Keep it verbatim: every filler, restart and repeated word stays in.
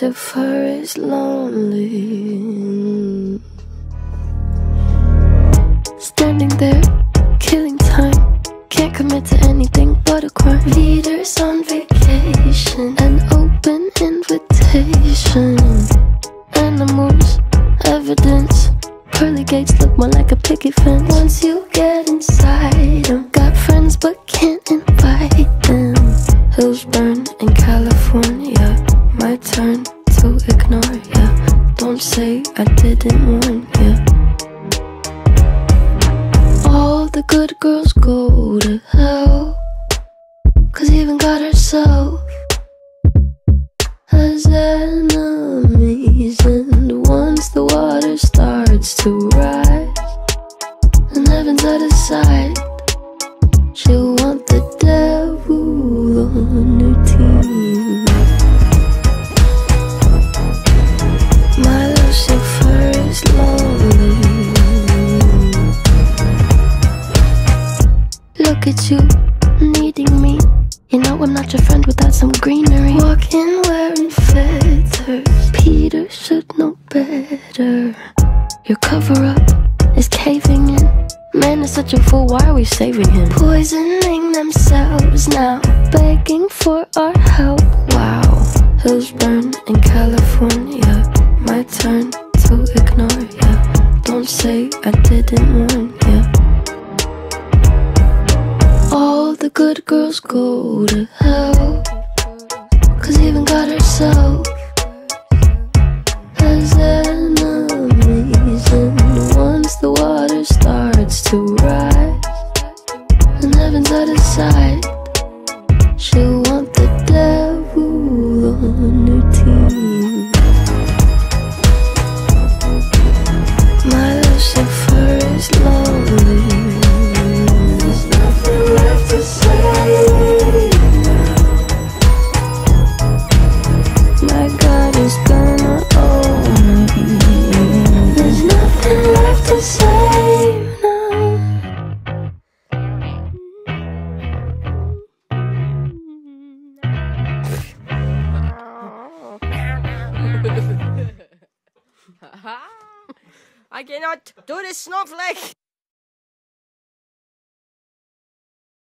Lucifer is lonely, standing there, killing time. Can't commit to anything but a crime. Leaders on vacation, an open invitation. Animals, evidence. Pearly gates look more like a picket fence. Once you get inside them, got friends but can't invite them. Hills burn in California, my turn to ignore ya. Don't say I didn't warn ya. All the good girls go to hell, 'cause even God herself has enemies. And once the water starts to rise and heaven's out of sight, she'll want the devil on her team. My Lucifer is lonely. Look at you, needing me. You know I'm not your friend without some greenery. Walking wearing feathers, Peter should know better. Your cover-up is caving in. Man is such a fool, why are we saving him? Poisoning themselves now, begging for our help. Wow. Hills burn in California, my turn to ignore ya. Don't say I didn't warn ya. All the good girls go to hell, 'cause even God herself has enemies. And once the water starts to rise and heaven's out of sight, she'll want the devil on her team. My Lucifer is lonely. There's nothing left to say now. My God is gonna own me. There's nothing left to say now. I cannot do this, snowflake!